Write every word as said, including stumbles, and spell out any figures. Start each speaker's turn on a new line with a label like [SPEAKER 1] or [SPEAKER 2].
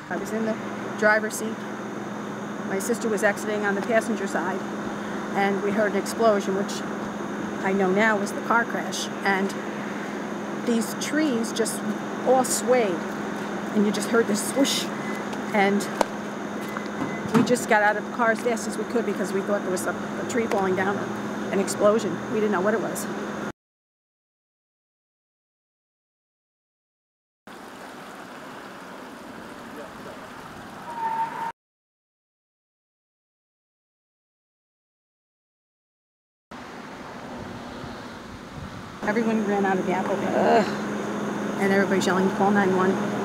[SPEAKER 1] I was in the driver's seat. My sister was exiting on the passenger side, and we heard an explosion, which I know now was the car crash. And these trees just all swayed, and you just heard this swoosh. And we just got out of the car as fast as we could because we thought there was a, a tree falling down, or an explosion. We didn't know what it was. Everyone ran out of the apple, Ugh. and everybody's yelling, call nine one one.